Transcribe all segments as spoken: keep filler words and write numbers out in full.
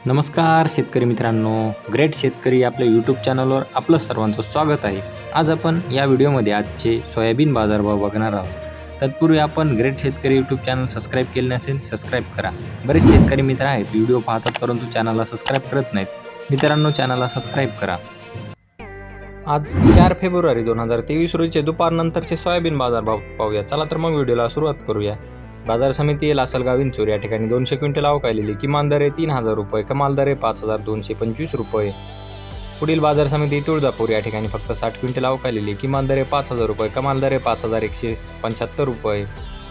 नमस्कार शेतकरी मित्रांनो, ग्रेट शेतकरी आपल्या यूट्यूब चॅनलवर आपलं सर्वांचं स्वागत आहे। आज आपण या व्हिडिओमध्ये आजचे सोयाबीन बाजारभाव बघणार आहोत। तत्पूर्वी आपण ग्रेट शेतकरी यूट्यूब चॅनल सबस्क्राइब केले नसेल सबस्क्राइब करा। बरेच शेतकरी मित्र आहेत व्हिडिओ पाहतात परंतु चॅनलला सबस्क्राइब करत नाहीत। मित्रांनो, चॅनलला सबस्क्राइब करा। आज चार फेब्रुवारी दोन हजार तेवीस रोजीचे दुपारनंतरचे सोयाबीन बाजारभाव पाहूया। चला तर मग व्हिडिओला सुरुवात करूया। बाजार समिती लासलगाव विंचूर या ठिकाणी दोनशे क्विंटल अवकालेली किमान दर आहे तीन हजार रुपये, कमाल दर आहे पाच हजार दोनशे पंचवीस रुपये। पुढील बाजार समिती तुळजापूर या ठिकाणी फक्त साठ क्विंटल अवकालेली किमान दर आहे पाच हजार रुपये, कमाल दर आहे पाच हजार एकशे पंच्याहत्तर रुपये।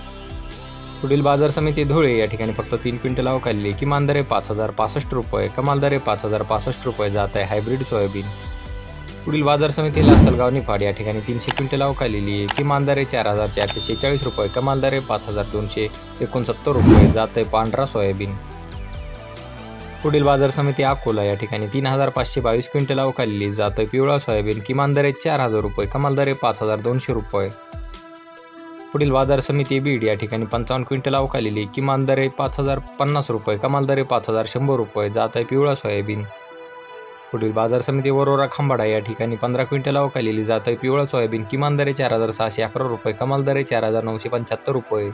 पुढील बाजार समिती धुळे या ठिकाणी फक्त तीन क्विंटल अवकालेली किमान दर आहे पाच हजार पासष्ट रुपये, कमाल दर आहे पाच हजार पासष्ट रुपये, जात आहे हायब्रिड सोयाबीन। पुढील बाजार समिती लासलगाव निफाड या ठिकाणी तीनशे क्विंटल अवकालेली आहे किमान दर आहे चार हजार चारशे शेहेचाळीस रुपये, कमाल दर आहे पाच हजार दोनशे एकोणसत्तर रुपये, जात आहे पांढरा सोयाबीन। पुढील बाजार समिती अकोला या ठिकाणी तीन हजार पाचशे बावीस क्विंटल अवकालेली, जात आहे पिवळा सोयाबीन, किमान दर आहे चार हजार रुपये, कमाल दर आहे पाच हजार दोनशे रुपये। पुढील बाजार समिती बीड या ठिकाणी पंचावन्न क्विंटल अवकालेली किमान दर आहे पाच हजार पन्नास रुपये, कमाल दर आहे पाच हजार शंभर रुपये, जात आहे पिवळा सोयाबीन। पुढील बाजार समिती वरोरा खंबाडा या ठिकाणी पंधरा क्विंटल अवकालेली, जात आहे पिवळा सोयाबीन, किमान दर आहे चार हजार सहाशे अकरा रुपये, कमाल दर आहे चार हजार नऊशे पंच्याहत्तर रुपये।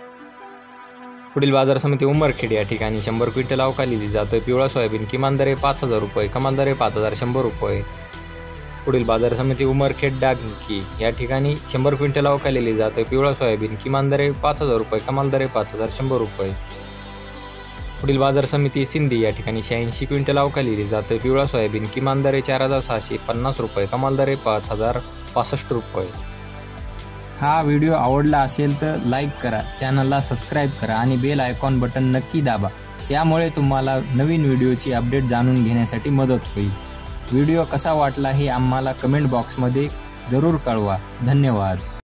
पुढील बाजार समिती उमरखेड या ठिकाणी शंभर क्विंटल अवकालेली, जात आहे पिवळा सोयाबीन, किमान दर आहे पाच हजार रुपये, कमाल दर आहे पाच हजार शंभर रुपये। पुढील बाजार समिती उमरखेड डांगी या ठिकाणी शंभर क्विंटल अवकालेली, जात आहे पिवळा सोयाबीन, किमान दर आहे पाच हजार रुपये, कमाल दर आहे पाच हजार शंभर रुपये। पुढील बाजार समिती सिंधी या ठिकाणी शहाऐंशी क्विंटल अवकालेली, जात आहे पिवळा सोयाबीन, किमान दर आहे चार हजार सहाशे पन्नास रुपये, कमाल दर आहे पाच हजार पासष्ट रुपये। हा व्हिडिओ आवडला असेल तर लाईक करा, चॅनलला सबस्क्राईब करा आणि बेल आयकॉन बटन नक्की दाबा। त्यामुळे तुम्हाला नवीन व्हिडिओची अपडेट जाणून घेण्यासाठी मदत होईल। व्हिडिओ कसा वाटला हे आम्हाला कमेंट बॉक्समध्ये जरूर कळवा। धन्यवाद।